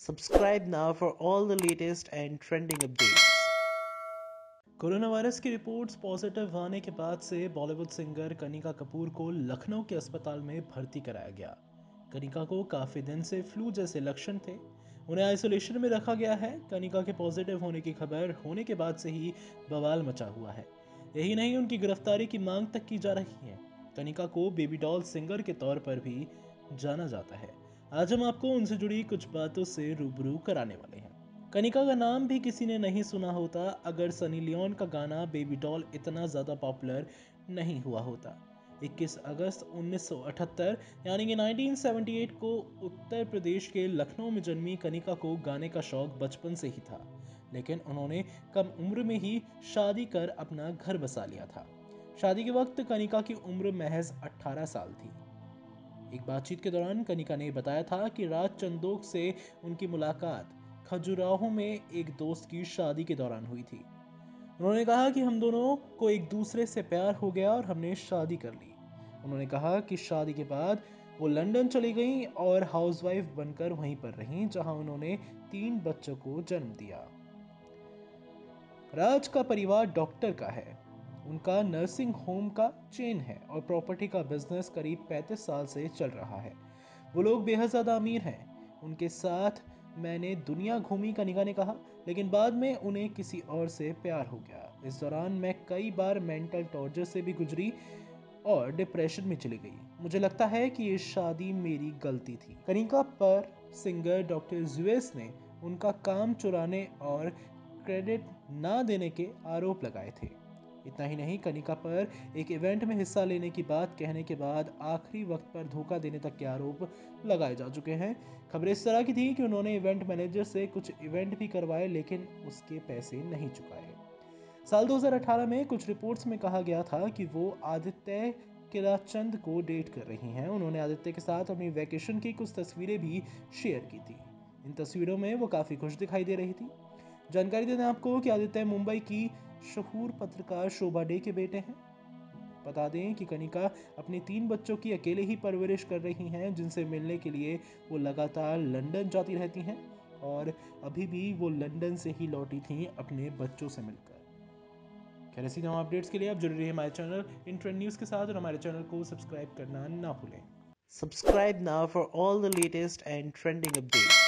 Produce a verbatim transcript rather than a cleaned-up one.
Subscribe now for all the latest and trending updates. Corona virus की reports positive आने के बाद से बॉलीवुड सिंगर कनिका कपूर को लखनऊ के अस्पताल में भर्ती कराया गया। कनिका को काफी दिन से फ्लू जैसे लक्षण थे, उन्हें आइसोलेशन में रखा गया है। कनिका के पॉजिटिव होने की खबर होने के बाद से ही बवाल मचा हुआ है। यही नहीं, उनकी गिरफ्तारी की मांग तक की जा रही है। कनिका को बेबी डॉल सिंगर के तौर पर भी जाना जाता है। आज हम आपको उनसे जुड़ी कुछ बातों से रूबरू कराने वाले हैं। कनिका का नाम भी किसी ने नहीं सुना होता अगर सनी लियोन का गाना बेबी डॉल इतना ज़्यादा पॉपुलर नहीं हुआ होता। इक्कीस अगस्त उन्नीस सौ अठहत्तर यानी कि उन्नीस सौ अठहत्तर को उत्तर प्रदेश के लखनऊ में जन्मी कनिका को गाने का शौक बचपन से ही था, लेकिन उन्होंने कम उम्र में ही शादी कर अपना घर बसा लिया था। शादी के वक्त कनिका की उम्र महज अठारह साल थी। एक बातचीत के दौरान कनिका ने बताया था कि राज चंदोक से उनकी मुलाकात खजुराहो में एक दोस्त की शादी के दौरान हुई थी। उन्होंने कहा कि हम दोनों को एक दूसरे से प्यार हो गया और हमने शादी कर ली। उन्होंने कहा कि शादी के बाद वो लंदन चली गईं और हाउसवाइफ बनकर वहीं पर रहीं, जहां उन्होंने तीन बच्चों को जन्म दिया। राज का परिवार डॉक्टर का है, उनका नर्सिंग होम का चेन है और प्रॉपर्टी का बिजनेस करीब पैंतीस साल से चल रहा है। वो लोग बेहद ज़्यादा अमीर हैं। उनके साथ मैंने दुनिया घूमी, कनिका ने कहा, लेकिन बाद में उन्हें किसी और से प्यार हो गया। इस दौरान मैं कई बार मेंटल टॉर्चर से भी गुजरी और डिप्रेशन में चली गई। मुझे लगता है कि ये शादी मेरी गलती थी। कनिका पर सिंगर डॉक्टर जुएस ने उनका काम चुराने और क्रेडिट ना देने के आरोप लगाए थे। इतना ही नहीं, कनिका पर एक इवेंट में हिस्सा लेने की बात कहने के बाद आखिरी वक्त पर धोखा देने तक के आरोप लगाए जा चुके हैं। खबरें इस तरह की थी कि उन्होंने इवेंट मैनेजर से कुछ इवेंट भी करवाए, लेकिन उसके पैसे नहीं चुकाए। साल दो हज़ार अठारह में कुछ रिपोर्ट्स में कहा गया था कि वो आदित्य किराचंद को डेट कर रही हैं। उन्होंने आदित्य के साथ अपनी वैकेशन की कुछ तस्वीरें भी शेयर की थी। इन तस्वीरों में वो काफी खुश दिखाई दे रही थी। जानकारी देते हैं आपको कि आदित्य मुंबई की शहूर पत्रकार शोभा डे के बेटे हैं। बता दें कि कनिका अपने तीन बच्चों की अकेले ही परवरिश कर रही हैं, जिनसे मिलने के लिए वो लगातार लंदन जाती रहती हैं और अभी भी वो लंदन से ही लौटी थीं अपने बच्चों से मिलकर। खैर, ऐसी तमाम अपडेट्स के लिए आप जुड़े रहिए हमारे चैनल इन ट्रेंड न्यूज़ के साथ और हमारे चैनल को सब्सक्राइब करना ना भूलें। Subscribe now for all the latest and trending updates.